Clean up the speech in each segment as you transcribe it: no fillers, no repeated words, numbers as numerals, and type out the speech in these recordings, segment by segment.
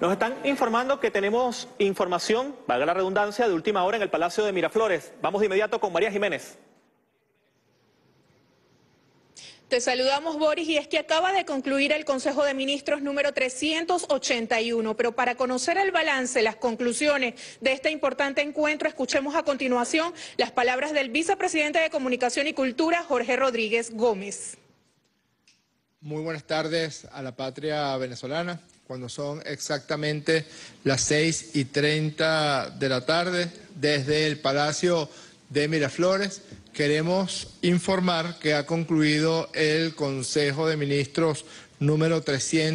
Nos están informando que tenemos información, valga la redundancia, de última hora en el Palacio de Miraflores. Vamos de inmediato con María Jiménez. Te saludamos, Boris, y es que acaba de concluir el Consejo de Ministros número 381, pero para conocer el balance, las conclusiones de este importante encuentro, escuchemos a continuación las palabras del vicepresidente de Comunicación y Cultura, Jorge Rodríguez Gómez. Muy buenas tardes a la patria venezolana, cuando son exactamente las 6:30 de la tarde, desde el Palacio de Miraflores. Queremos informar que ha concluido el Consejo de Ministros número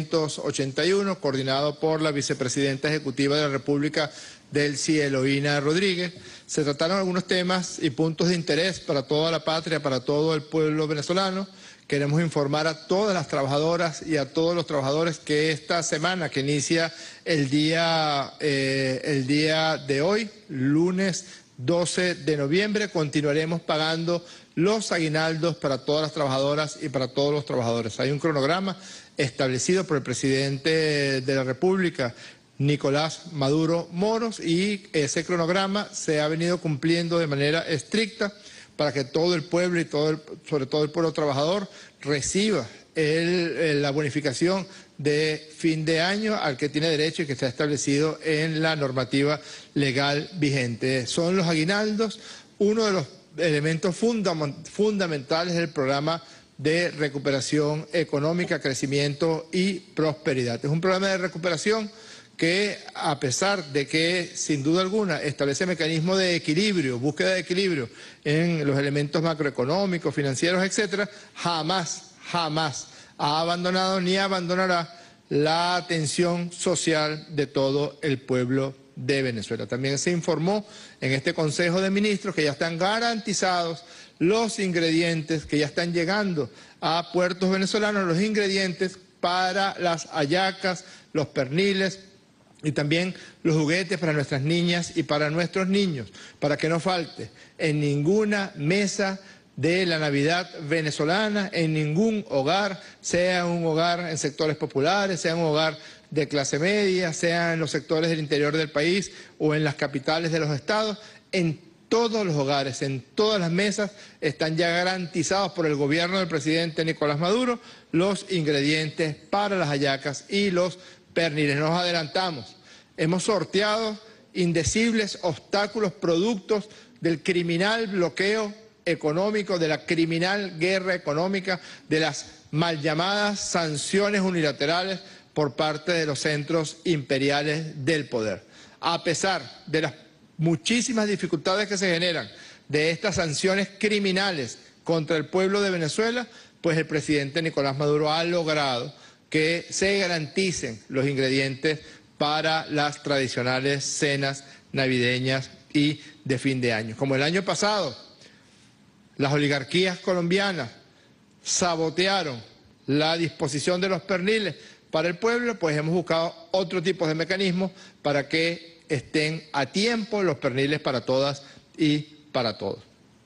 381, coordinado por la Vicepresidenta Ejecutiva de la República, Delcy Eloína Rodríguez. Se trataron algunos temas y puntos de interés para toda la patria, para todo el pueblo venezolano. Queremos informar a todas las trabajadoras y a todos los trabajadores que esta semana, que inicia el día de hoy, lunes 12 de noviembre, continuaremos pagando los aguinaldos para todas las trabajadoras y para todos los trabajadores. Hay un cronograma establecido por el presidente de la República, Nicolás Maduro Moros, y ese cronograma se ha venido cumpliendo de manera estricta para que todo el pueblo y sobre todo el pueblo trabajador reciba la bonificación de fin de año al que tiene derecho y que está establecido en la normativa legal vigente. Son los aguinaldos uno de los elementos fundamentales del programa de recuperación económica, crecimiento y prosperidad. Es un programa de recuperación que, a pesar de que sin duda alguna establece mecanismos de equilibrio, búsqueda de equilibrio en los elementos macroeconómicos, financieros, etcétera, jamás ha abandonado ni abandonará la atención social de todo el pueblo de Venezuela. También se informó en este Consejo de Ministros que ya están garantizados los ingredientes, que ya están llegando a puertos venezolanos, los ingredientes para las hallacas, los perniles y también los juguetes para nuestras niñas y para nuestros niños, para que no falte en ninguna mesa de la Navidad venezolana, en ningún hogar, sea un hogar en sectores populares, sea un hogar de clase media, sea en los sectores del interior del país o en las capitales de los estados. En todos los hogares, en todas las mesas, están ya garantizados por el gobierno del presidente Nicolás Maduro los ingredientes para las hallacas y los perniles. Nos adelantamos, hemos sorteado indecibles obstáculos productos del criminal bloqueo económico, de la criminal guerra económica, de las mal llamadas sanciones unilaterales por parte de los centros imperiales del poder. A pesar de las muchísimas dificultades que se generan de estas sanciones criminales contra el pueblo de Venezuela, pues el presidente Nicolás Maduro ha logrado que se garanticen los ingredientes para las tradicionales cenas navideñas y de fin de año. Como el año pasado, las oligarquías colombianas sabotearon la disposición de los perniles para el pueblo, pues hemos buscado otro tipo de mecanismos para que estén a tiempo los perniles para todas y para todos.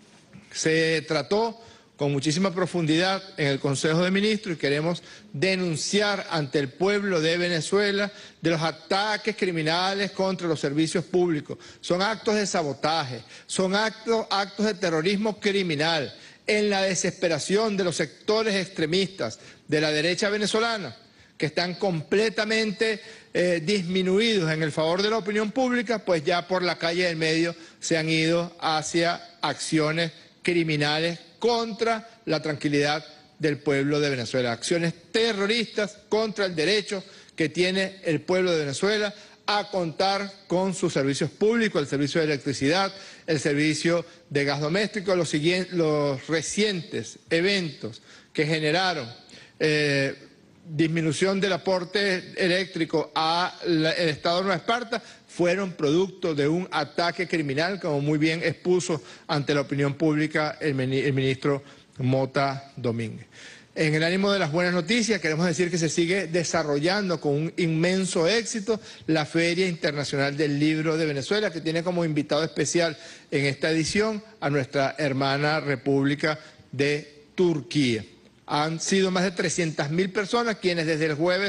Se trató con muchísima profundidad en el Consejo de Ministros y queremos denunciar ante el pueblo de Venezuela de los ataques criminales contra los servicios públicos. Son actos de sabotaje, son actos de terrorismo criminal, en la desesperación de los sectores extremistas de la derecha venezolana, que están completamente disminuidos en el favor de la opinión pública, pues ya por la calle del medio se han ido hacia acciones criminales contra la tranquilidad del pueblo de Venezuela, acciones terroristas contra el derecho que tiene el pueblo de Venezuela a contar con sus servicios públicos, el servicio de electricidad, el servicio de gas doméstico, los recientes eventos que generaron disminución del aporte eléctrico al Estado de Nueva Esparta fueron producto de un ataque criminal, como muy bien expuso ante la opinión pública el ministro Mota Domínguez. En el ánimo de las buenas noticias, queremos decir que se sigue desarrollando con un inmenso éxito la Feria Internacional del Libro de Venezuela, que tiene como invitado especial en esta edición a nuestra hermana República de Turquía. Han sido más de 300.000 personas quienes desde el jueves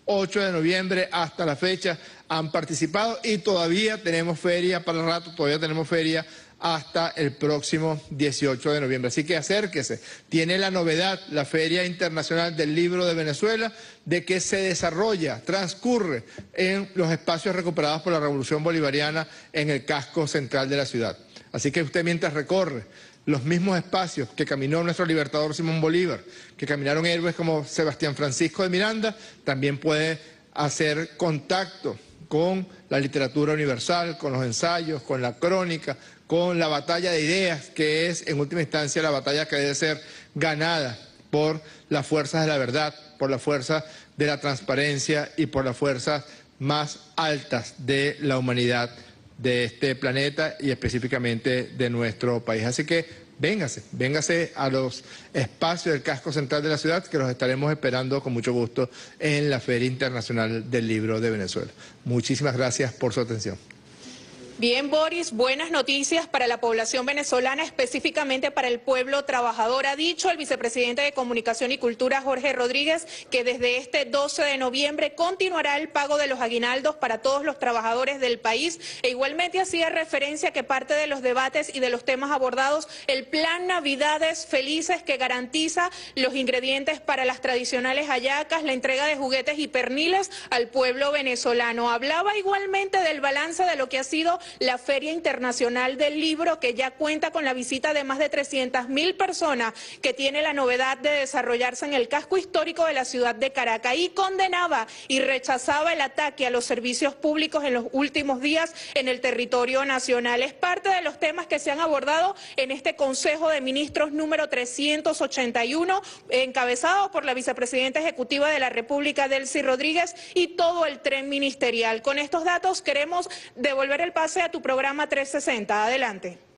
8 de noviembre hasta la fecha han participado y todavía tenemos feria para el rato, todavía tenemos feria hasta el próximo 18 de noviembre. Así que acérquese. Tiene la novedad, la Feria Internacional del Libro de Venezuela, de que se desarrolla, transcurre en los espacios recuperados por la Revolución Bolivariana en el casco central de la ciudad. Así que usted, mientras recorre los mismos espacios que caminó nuestro libertador Simón Bolívar, que caminaron héroes como Sebastián Francisco de Miranda, también puede hacer contacto con la literatura universal, con los ensayos, con la crónica, con la batalla de ideas, que es en última instancia la batalla que debe ser ganada por las fuerzas de la verdad, por la fuerza de la transparencia y por las fuerzas más altas de la humanidad de este planeta y específicamente de nuestro país. Así que véngase a los espacios del casco central de la ciudad, que los estaremos esperando con mucho gusto en la Feria Internacional del Libro de Venezuela. Muchísimas gracias por su atención. Bien, Boris, buenas noticias para la población venezolana, específicamente para el pueblo trabajador. Ha dicho el vicepresidente de Comunicación y Cultura, Jorge Rodríguez, que desde este 12 de noviembre continuará el pago de los aguinaldos para todos los trabajadores del país. E igualmente hacía referencia que parte de los debates y de los temas abordados, el Plan Navidades Felices, que garantiza los ingredientes para las tradicionales hallacas, la entrega de juguetes y perniles al pueblo venezolano. Hablaba igualmente del balance de lo que ha sido la Feria Internacional del Libro, que ya cuenta con la visita de más de 300.000 personas, que tiene la novedad de desarrollarse en el casco histórico de la ciudad de Caracas, y condenaba y rechazaba el ataque a los servicios públicos en los últimos días en el territorio nacional. Es parte de los temas que se han abordado en este Consejo de Ministros número 381, encabezado por la vicepresidenta ejecutiva de la República, Delcy Rodríguez, y todo el tren ministerial. Con estos datos queremos devolver el pase a tu programa 360. Adelante.